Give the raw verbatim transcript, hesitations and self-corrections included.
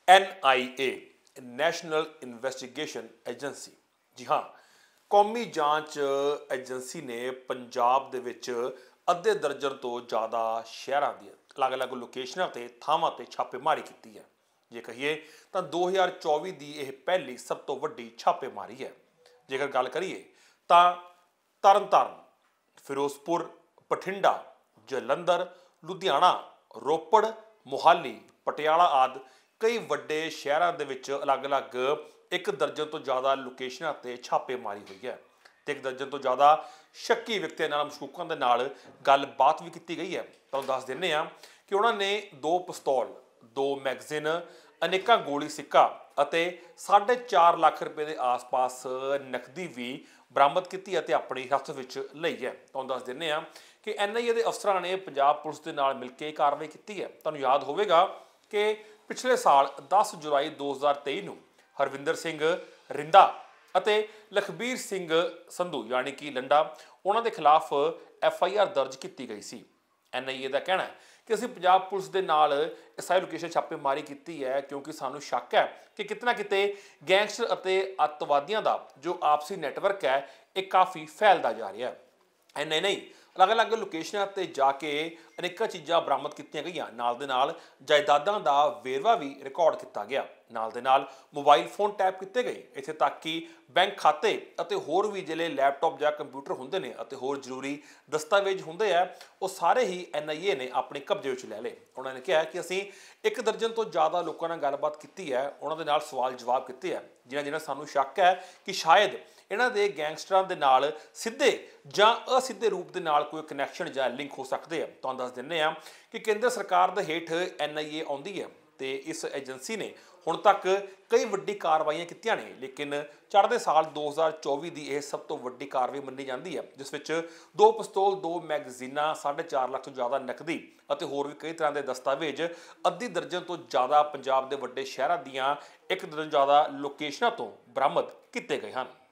N I A national investigation agency. जी हाँ, कौमी जांच एजेंसी ने पंजाब दे विच अद्धे दर्जन तो ज़्यादा शहरां दी अलग अलग लोकेशनां ते थावां ते छापेमारी की है। जे कहिए तो दो हज़ार चौबी की यह पहली सब तो वड्डी छापेमारी है। जेकर गल करिए तो तरन तारण, फिरोजपुर, बठिंडा, जलंधर, लुधियाना, रोपड़, मोहाली, पटियाला आदि कई वड्डे शहरों के विच अलग अलग एक दर्जन तो ज़्यादा लोकेशनां ते छापेमारी हुई है। तो एक दर्जन तो ज़्यादा शक्की व्यक्तियों नाल मशकूकों के नाल गलबात भी की गई है। तो दस दिने आ कि उन्होंने दो पिस्तौल, दो मैगजीन, अनेकों गोली सिक्का अते साढ़े चार लाख रुपए के आस पास नकदी भी बरामद की अपनी हिरासत में लई है। तो दस दिने आ कि एन आई ए के अफसरां ने पंजाब पुलिस के नाल मिल के कार्रवाई की है। तुहानूं याद होवेगा कि पिछले साल दस जुलाई दो हज़ार तेई नूं हरविंदर सिंह रिंदा अते लखबीर सिंह संधू यानी कि लंडा उन्हां दे खिलाफ एफ आई आर दर्ज की गई सी। एन आई ए का कहना है कि असीं पंजाब पुलिस के नाल सारी लोकेशन छापेमारी की है क्योंकि सानूं शक है कि कितना ना किते गैंगस्टर अते अतवादियों का जो आपसी नैटवर्क है ये काफ़ी फैलता जा रहा है। इन्ना नहीं, अलग अलग लोकेशनां ते जाके अनेक चीज़ां बरामद की गई, नाल दे नाल जायदादां दा वेरवा भी रिकॉर्ड किया गया, नाल दे नाल मोबाइल फोन टैप किए गए, इत्थे तक कि बैंक खाते अते होर भी जिहड़े लैपटॉप या कंप्यूटर हुंदे ने अते होर जरूरी दस्तावेज हुंदे आ वो सारे ही एन आई ए ने अपने कब्जे विच लै लए। उन्होंने कहा कि असीं एक दर्जन तो ज़्यादा लोगों नाल गलबात की है, उन्होंने नाल सवाल जवाब किए हैं, जिन्हां जिन्हां सानूं शक है कि शायद इन्हां दे गैंगस्टरां दे नाल सीधे जां असीधे रूप दे नाल कोई कनैक्शन जां लिंक हो सकते हैं। तो दस दिने आ कि केंद्र सरकार दे हेठ एन आई ए आउंदी है तो इस एजेंसी ने हुण तक कई वड्डी कार्रवाइयां कीतियां ने, लेकिन चढ़दे साल दो हज़ार चौबी की यह सब तो वड्डी कार्रवाई मन्नी जाती है, जिस विच दो पिस्तौल, दो मैगजीनां, साढ़े चार लाख तो ज़्यादा नकदी अते होर भी कई तरह के दस्तावेज अद्धी दर्जन तो ज़्यादा पंजाब के वड्डे शहरों दीयां एक दर्जन ज़्यादा लोकेशनां तो बरामद किए गए हैं।